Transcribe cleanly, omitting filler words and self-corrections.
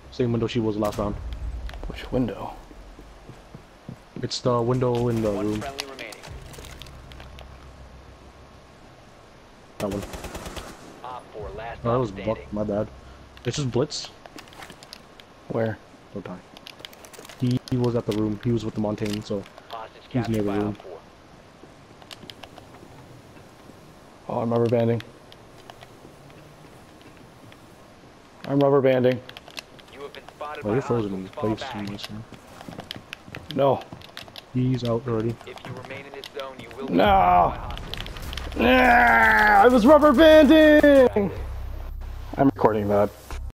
Same window she was last round. Which window? It's the window in the room. Friendly remaining. That one. Op 4, last Oh, that op was standing. buck. My bad. It's just Blitz. Where? Don't die. He was at the room. He was with the Montaigne, so Hostage he's near captured the by room. Op 4. Oh, I'm rubber banding. I'm rubber banding. You have been spotted Oh, by you're frozen in hostiles. place. Fall back. Nice, man. No. He's out already. If you remain in this zone, you will be No. by hostiles. Nah, I was rubber banding! I'm recording that.